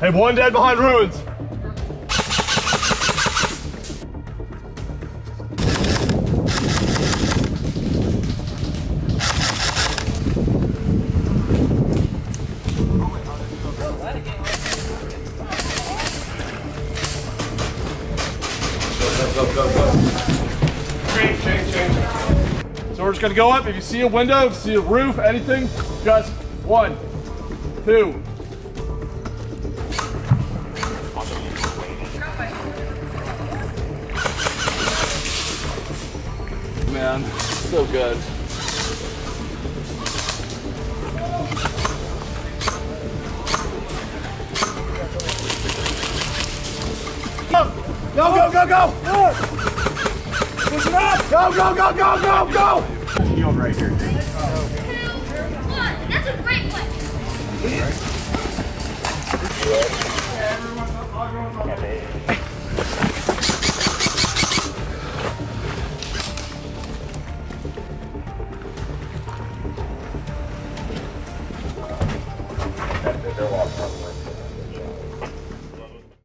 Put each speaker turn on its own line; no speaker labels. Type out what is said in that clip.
Hey, one dead behind ruins. Go. Change. So we're just gonna go up. If you see a window, if you see a roof, anything, just 1, 2. Man, so good. Go! Push it up! Go! Shield right here.
2, 1. That's a great play.